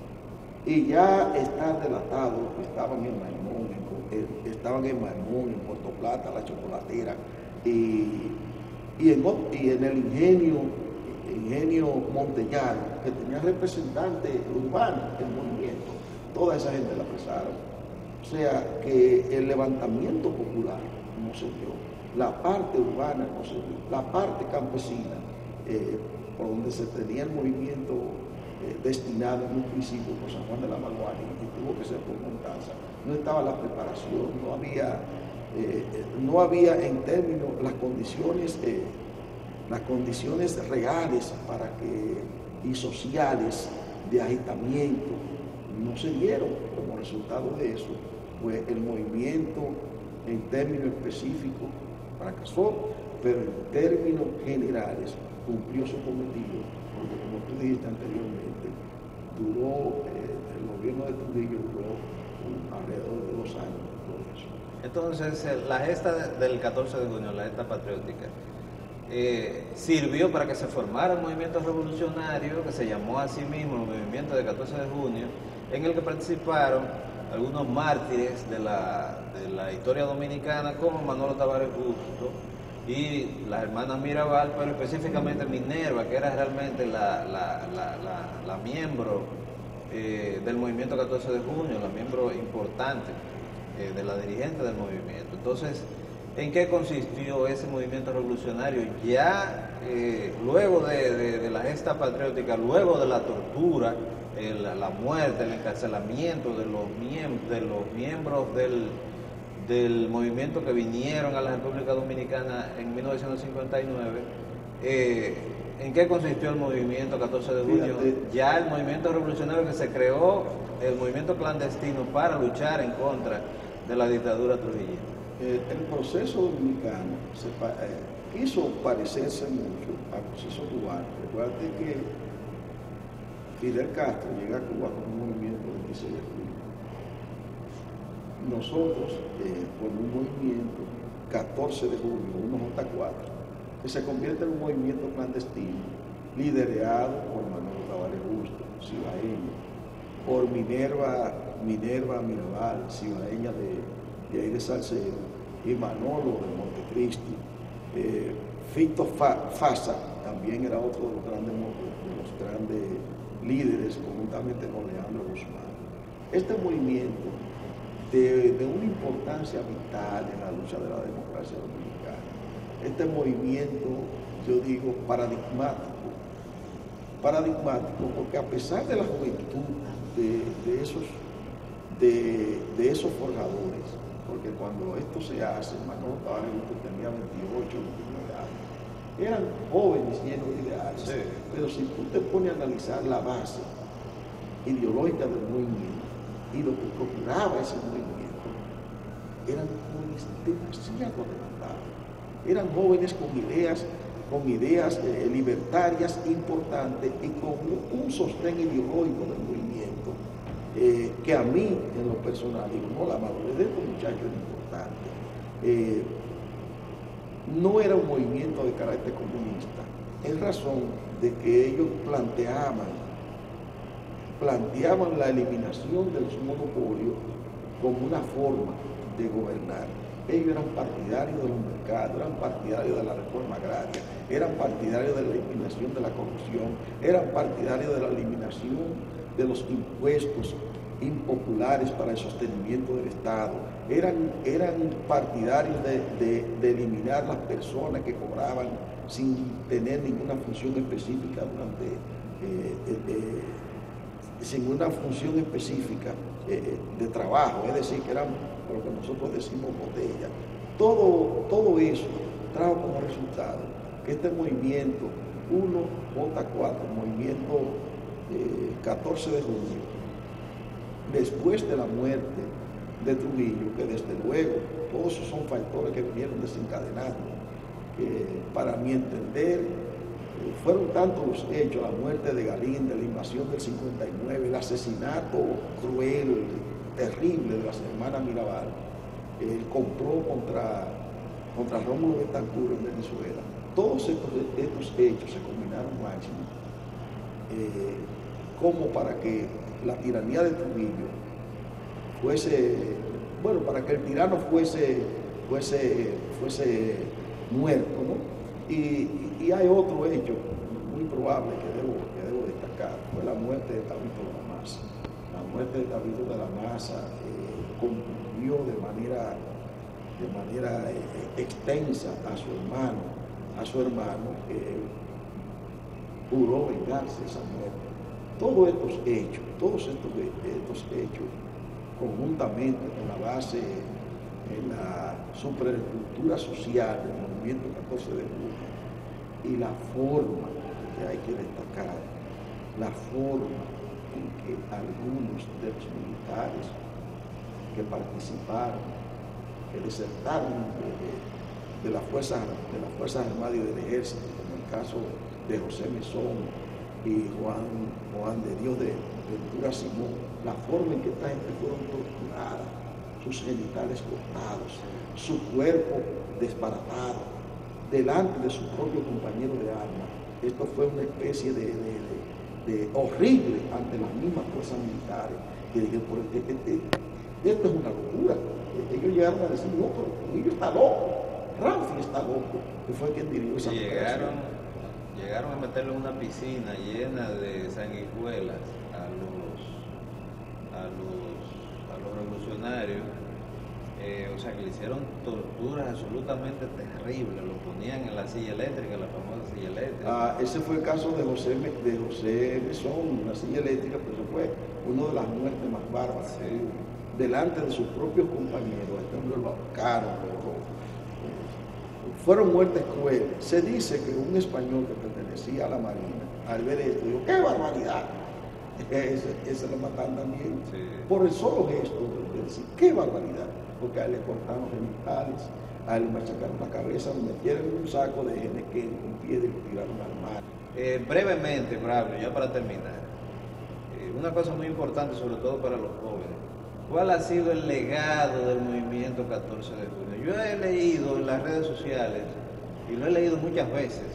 S2: y ya estar delatado, estaban en Maimón, en, estaban en Maimón, en Puerto Plata, La Chocolatera, y, y, en, y en el ingenio, ingenio Montellano, que tenía representantes urbanos del movimiento, toda esa gente la apresaron. O sea que el levantamiento popular no se dio, la parte urbana no se dio, la parte campesina, eh, por donde se tenía el movimiento eh, destinado en un principio por San Juan de la Maguana y tuvo que ser por Montaza, no estaba la preparación, no había, eh, no había en términos las condiciones, eh, las condiciones reales para que, y sociales de agitamiento no se dieron. Como resultado de eso, pues el movimiento en términos específicos fracasó, pero en términos generales cumplió su cometido, porque como tú dijiste anteriormente, duró, eh, el gobierno de Trujillo duró un, alrededor de dos años todo eso.
S1: Entonces, la gesta del catorce de junio, la gesta patriótica, eh, sirvió para que se formara un movimiento revolucionario que se llamó a sí mismo el movimiento del catorce de junio, en el que participaron algunos mártires de la, de la historia dominicana, como Manolo Tavares Justo y las hermanas Mirabal, pero específicamente Minerva, que era realmente la, la, la, la, la miembro eh, del movimiento catorce de junio, la miembro importante eh, de la dirigente del movimiento. Entonces, ¿en qué consistió ese movimiento revolucionario? Ya eh, luego de, de, de la gesta patriótica, luego de la tortura, el, la muerte, el encarcelamiento de los, miem de los miembros del, del movimiento que vinieron a la República Dominicana en mil novecientos cincuenta y nueve, eh, ¿en qué consistió el movimiento catorce de junio? Fíjate. Ya el movimiento revolucionario que se creó, el movimiento clandestino para luchar en contra de la dictadura trujillana.
S2: Eh, el proceso dominicano se, eh, quiso parecerse mucho al proceso cubano. Recuerda que Fidel Castro llega a Cuba con un movimiento del veintiséis de julio. Nosotros, eh, con un movimiento catorce de julio, uno J cuatro, que se convierte en un movimiento clandestino, liderado por Manuel Tavares Justo, cibaeño, por Minerva, Minerva Mirabal, cibaeña de, de ahí de Salcedo, y Manolo de Montecristi. Eh, Fito Fa, Fasa también era otro de los grandes, de los grandes líderes, conjuntamente con Leandro Guzmán. Este movimiento de, de una importancia vital en la lucha de la democracia dominicana, este movimiento, yo digo, paradigmático, paradigmático, porque a pesar de la juventud de, de, esos, de, de esos forjadores, porque cuando esto se hace, Manolo Tavares tenía veintiocho, veintinueve años, eran jóvenes llenos de ideales, sí. Pero si tú te pones a analizar la base ideológica del movimiento y lo que procuraba ese movimiento, eran jóvenes demasiado adelantados, eran jóvenes con ideas, con ideas eh, libertarias importantes y con un, un sostén ideológico del movimiento, eh, que a mí, en lo personal, digo, no, la madurez de estos muchachos era importante. Eh, no era un movimiento de carácter comunista, en razón de que ellos planteaban, planteaban la eliminación de los monopolios como una forma de gobernar. Ellos eran partidarios de los mercados, eran partidarios de la reforma agraria, eran partidarios de la eliminación de la corrupción, eran partidarios de la eliminación de los impuestos impopulares para el sostenimiento del Estado, eran, eran partidarios de, de, de eliminar las personas que cobraban sin tener ninguna función específica durante, eh, eh, eh, sin una función específica eh, de trabajo, es decir, que eran lo que nosotros decimos botella. Todo, todo eso trajo como resultado que este movimiento uno J cuatro, movimiento eh, catorce de julio, después de la muerte de Trujillo, que desde luego todos esos son factores que vinieron desencadenando, que para mi entender eh, fueron tantos los hechos, la muerte de Galíndez, la invasión del cincuenta y nueve, el asesinato cruel, terrible de las hermanas Mirabal, el complot contra, contra Rómulo Betancourt en Venezuela. Todos estos, estos hechos se combinaron máximo eh, como para que la tiranía de Trujillo fuese, bueno, para que el tirano fuese, fuese, fuese muerto, ¿no? Y, y hay otro hecho muy probable que debo, que debo destacar, fue la muerte de Tabito de la Maza. La muerte de Tabito de la Maza eh, concluyó de manera, de manera eh, extensa a su hermano, a su hermano que juró vengarse esa muerte. Todos estos hechos, todos estos, estos hechos, conjuntamente con la base en la superestructura social del movimiento catorce de julio y la forma que hay que destacar, la forma en que algunos de los militares que participaron, que desertaron de, de, de las fuerzas, de las Fuerzas Armadas y del Ejército, como el caso de José Mesón y Juan, Juan de Dios de Ventura Simón, la forma en que esta gente fueron torturadas, sus genitales cortados, su cuerpo desbaratado, delante de su propio compañero de armas. Esto fue una especie de, de, de, de horrible ante las mismas fuerzas militares, que dijeron, este, este, esto es una locura. Ellos llegaron a decir, no, pero ellos está loco, Ramfi está loco, que fue quien dirigió esa
S1: operación. Llegaron a meterlo en una piscina llena de sanguijuelas a los, a los, a los revolucionarios, eh, o sea que le hicieron torturas absolutamente terribles, lo ponían en la silla eléctrica, la famosa silla eléctrica.
S2: Ah, ese fue el caso de José, de José Mesón, la silla eléctrica, pero eso fue una de las muertes más bárbaras. Sí. Delante de sus propios compañeros, este hombre lo ahorcaron, lo, fueron muertes crueles. Se dice que un español que pertenecía a la Marina, al ver esto, dijo, ¡qué barbaridad! Ese, ese lo mataron también. Sí. Por el solo gesto de decir, ¡qué barbaridad! Porque a él le cortaron genitales, a él le machacaron la cabeza, lo metieron en un saco de genequén con piedra y lo tiraron al mar.
S1: Eh, brevemente, Braulio, ya para terminar, eh, una cosa muy importante, sobre todo para los jóvenes, ¿cuál ha sido el legado del movimiento catorce de junio? Yo he leído en las redes sociales, y lo he leído muchas veces,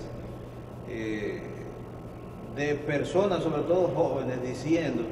S1: eh, de personas, sobre todo jóvenes, diciendo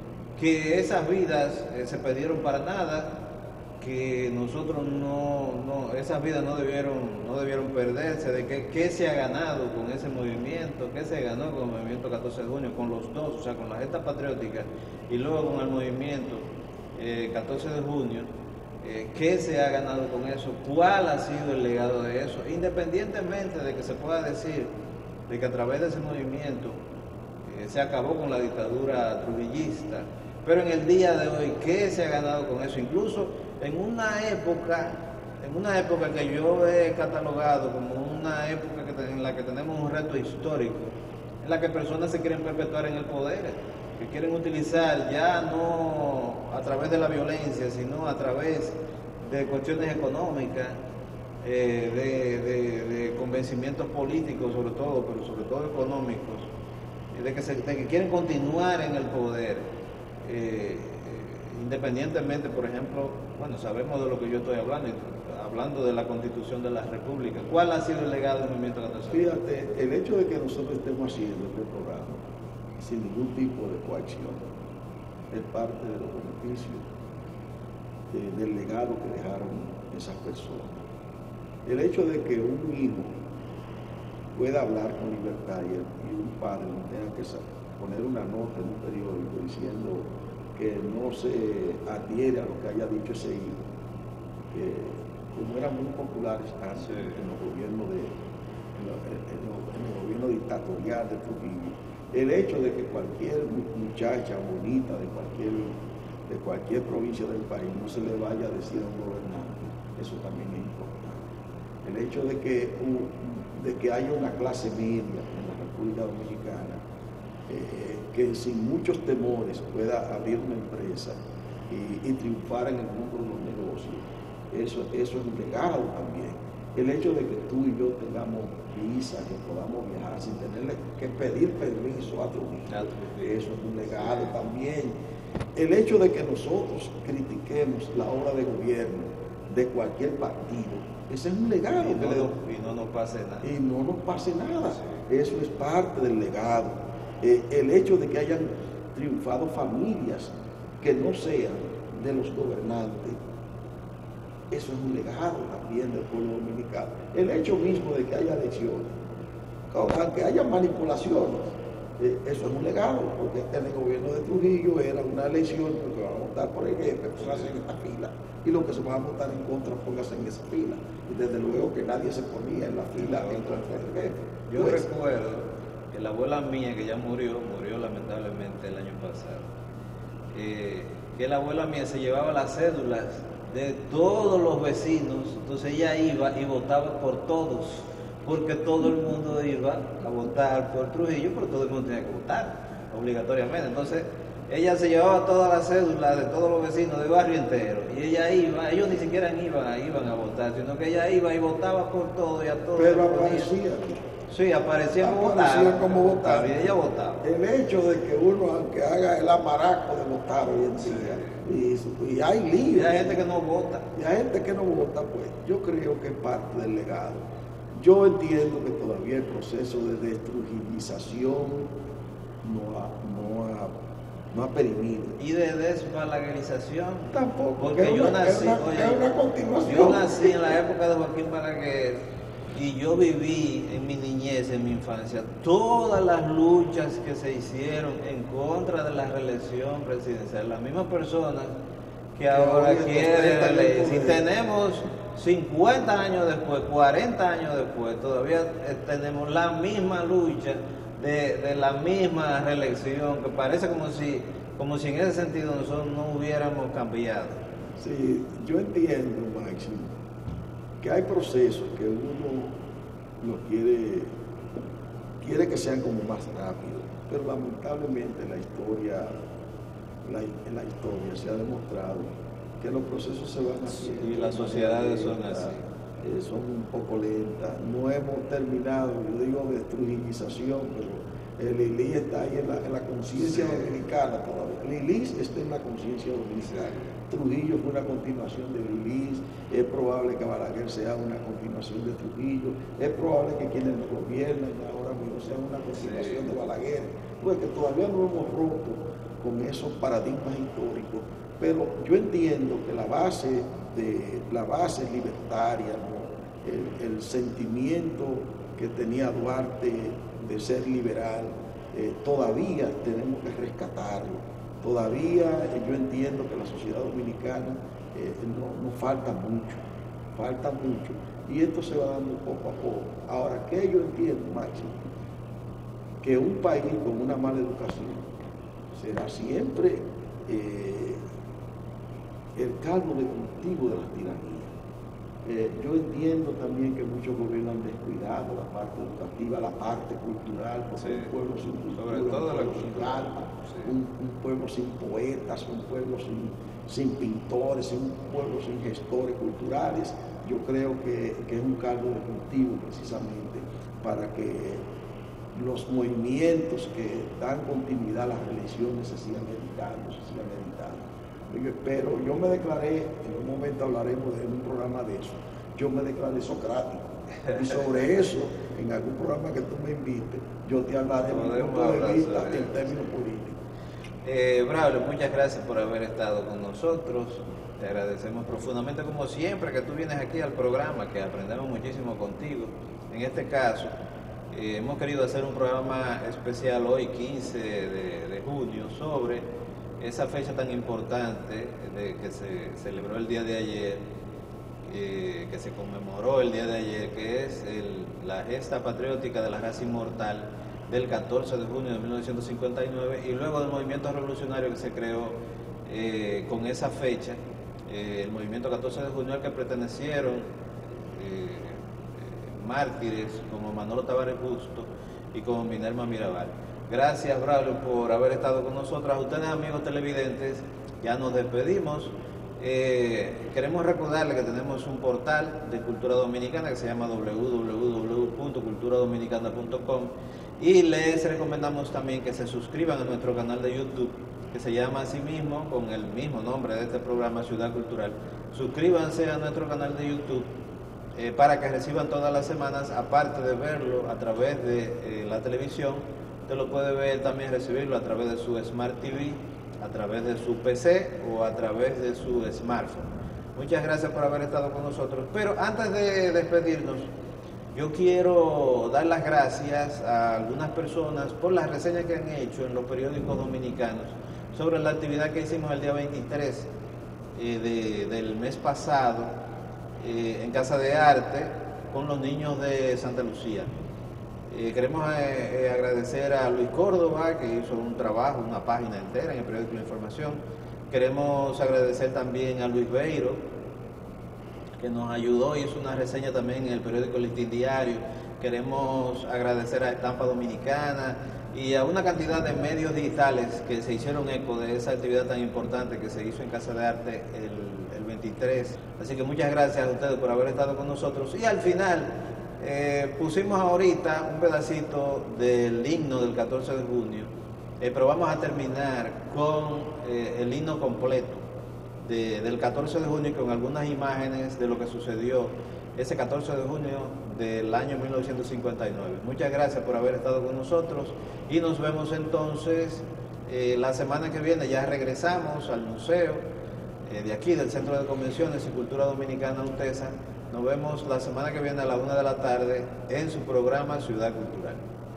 S1: que esas vidas eh, se perdieron para nada, que nosotros no, no esas vidas no debieron, no debieron perderse, de que qué se ha ganado con ese movimiento, qué se ganó con el movimiento catorce de junio, con los dos, o sea, con la gesta patriótica y luego con el movimiento eh, catorce de junio, eh, qué se ha ganado con eso, cuál ha sido el legado de eso, independientemente de que se pueda decir de que a través de ese movimiento eh, se acabó con la dictadura trujillista, pero en el día de hoy, ¿qué se ha ganado con eso? Incluso en una época, en una época que yo he catalogado como una época que te, en la que tenemos un reto histórico, en la que personas se quieren perpetuar en el poder, que quieren utilizar ya no a través de la violencia, sino a través de cuestiones económicas, eh, de, de, de convencimientos políticos sobre todo, pero sobre todo económicos, de que, se, de que quieren continuar en el poder. Eh, independientemente, por ejemplo, bueno, sabemos de lo que yo estoy hablando, hablando de la Constitución de la República. ¿Cuál ha sido el legado del movimiento catorce?
S2: Fíjate, el hecho de que nosotros estemos haciendo este programa sin ningún tipo de coacción es parte de los beneficios de, del legado que dejaron esas personas. El hecho de que un hijo pueda hablar con libertad y, el, y un padre no tenga que poner una nota en un periódico diciendo que no se adhiere a lo que haya dicho ese hijo, que como eran muy populares antes sí. en los gobiernos de en, lo, en, lo, en el gobierno dictatorial de Trujillo, el hecho de que cualquier muchacha bonita de cualquier de cualquier provincia del país no se le vaya a decir a un gobernante, eso también es importante. El hecho de que de que haya una clase media en la República Dominicana Eh, que sin muchos temores pueda abrir una empresa y, y triunfar en el mundo de los negocios, eso, eso es un legado también. El hecho de que tú y yo tengamos visa, que podamos viajar sin tener que pedir permiso a Trujillo, eso es un legado también. El hecho de que nosotros critiquemos la obra de gobierno de cualquier partido, ese es un legado.
S1: Y no, no, y no nos pase nada.
S2: Y no nos pase nada. Sí. Eso es parte del legado. Eh, el hecho de que hayan triunfado familias que no sean de los gobernantes, eso es un legado también del pueblo dominicano. El hecho mismo de que haya elecciones, aunque haya manipulaciones, eh, eso es un legado, porque en el gobierno de Trujillo era una elección, porque van a votar por el jefe, póngase en esta fila, y los que se van a votar en contra, póngase en esa fila. Y desde luego que nadie se ponía en la fila en contra del jefe.
S1: Yo pues, recuerdo que la abuela mía, que ya murió, murió lamentablemente el año pasado, eh, que la abuela mía se llevaba las cédulas de todos los vecinos, entonces ella iba y votaba por todos, porque todo el mundo iba a votar por Trujillo, pero todo el mundo tenía que votar, obligatoriamente. Entonces ella se llevaba todas las cédulas de todos los vecinos del barrio entero, y ella iba, ellos ni siquiera iban, iban a votar, sino que ella iba y votaba por todo y a todos.
S2: Pero aparecía.
S1: Sí, aparecía como
S2: votar. como votar.
S1: Y ella votaba.
S2: El hecho de que uno, aunque haga el amaraco de votar hoy en día, sí. y, y hay líos.
S1: Y hay gente que no vota.
S2: Y hay gente que no vota, pues yo creo que es parte del legado. Yo entiendo que todavía el proceso de destrujillización no ha, no ha, no ha perimido.
S1: Y de desbalagarización.
S2: Tampoco.
S1: Porque
S2: es
S1: yo
S2: una,
S1: nací,
S2: es una,
S1: oye,
S2: es una continuación.
S1: Yo nací en la época de Joaquín Balaguer. Y yo viví en mi niñez, en mi infancia, todas las luchas que se hicieron en contra de la reelección presidencial. Las mismas personas que ahora quieren la ley. Si tenemos cincuenta años después, cuarenta años después, todavía tenemos la misma lucha de, de la misma reelección, que parece como si, como si en ese sentido nosotros no hubiéramos cambiado.
S2: Sí, yo entiendo, Máximo, que hay procesos que uno no quiere, quiere que sean como más rápidos, pero lamentablemente la historia, la, en la historia se ha demostrado que los procesos se van haciendo.
S1: Y las sociedades son así.
S2: Eh, son un poco lentas. No hemos terminado, yo digo, de trujillización, pero El Lili está ahí en la, en la conciencia sí. dominicana todavía. Lili está en la conciencia dominicana. Sí. Trujillo fue una continuación de Lili. Es probable que Balaguer sea una continuación de Trujillo. Es probable que quienes nos gobiernan ahora mismo sean una continuación sí. de Balaguer. Pues que todavía no hemos roto con esos paradigmas históricos. Pero yo entiendo que la base, de, la base libertaria, ¿no? el, el sentimiento que tenía Duarte de ser liberal, eh, todavía tenemos que rescatarlo. Todavía eh, yo entiendo que la sociedad dominicana eh, no, no falta mucho, falta mucho. Y esto se va dando poco a poco. Ahora, ¿qué yo entiendo, Máximo? Que un país con una mala educación será siempre eh, el caldo de cultivo de las tiranías. Eh, yo entiendo también que muchos gobiernos han descuidado la parte educativa, la parte cultural, porque sí. un pueblo sin cultura, un pueblo sin alma, sí. un, un pueblo sin poetas, un pueblo sin, sin pintores, un pueblo sin gestores culturales. Yo creo que, que es un caldo de cultivo precisamente para que los movimientos que dan continuidad a las religiones se sigan editando, se sigan editando. Pero yo me declaré, en un momento hablaremos de un programa de eso, yo me declaré socrático. Y sobre eso, en algún programa que tú me invites, yo te hablaré de mi punto de vista en términos políticos.
S1: Eh, Braulio, muchas gracias por haber estado con nosotros. Te agradecemos profundamente, como siempre, que tú vienes aquí al programa, que aprendemos muchísimo contigo. En este caso, eh, hemos querido hacer un programa especial hoy, quince de, de junio, sobre esa fecha tan importante de que se celebró el día de ayer, eh, que se conmemoró el día de ayer, que es el, la gesta patriótica de la raza inmortal del catorce de junio de mil novecientos cincuenta y nueve, y luego del movimiento revolucionario que se creó eh, con esa fecha, eh, el movimiento catorce de junio al que pertenecieron eh, eh, mártires como Manolo Tavares Justo y como Minerva Mirabal. Gracias, Braulio, por haber estado con nosotros. A ustedes, amigos televidentes, ya nos despedimos. Eh, queremos recordarles que tenemos un portal de cultura dominicana que se llama doble u doble u doble u punto cultura dominicana punto com, y les recomendamos también que se suscriban a nuestro canal de YouTube, que se llama así mismo, con el mismo nombre de este programa, Ciudad Cultural. Suscríbanse a nuestro canal de YouTube eh, para que reciban todas las semanas, aparte de verlo a través de eh, la televisión. Usted lo puede ver también, recibirlo a través de su Smart T V, a través de su P C o a través de su smartphone. Muchas gracias por haber estado con nosotros. Pero antes de despedirnos, yo quiero dar las gracias a algunas personas por las reseñas que han hecho en los periódicos dominicanos sobre la actividad que hicimos el día veintitrés eh, de, del mes pasado eh, en Casa de Arte con los niños de Santa Lucía. Eh, queremos eh, eh, agradecer a Luis Córdoba, que hizo un trabajo, una página entera en el periódico La Información. Queremos agradecer también a Luis Beiro, que nos ayudó y hizo una reseña también en el periódico El Listín Diario. Queremos agradecer a Estampa Dominicana y a una cantidad de medios digitales que se hicieron eco de esa actividad tan importante que se hizo en Casa de Arte el, el veintitrés. Así que muchas gracias a ustedes por haber estado con nosotros. Y al final, Eh, pusimos ahorita un pedacito del himno del catorce de junio, eh, pero vamos a terminar con eh, el himno completo de, del catorce de junio, con algunas imágenes de lo que sucedió ese catorce de junio del año mil novecientos cincuenta y nueve. Muchas gracias por haber estado con nosotros y nos vemos entonces eh, la semana que viene. Ya regresamos al museo eh, de aquí, del Centro de Convenciones y Cultura Dominicana UTESA. Nos vemos la semana que viene a la una de la tarde en su programa Ciudad Cultural.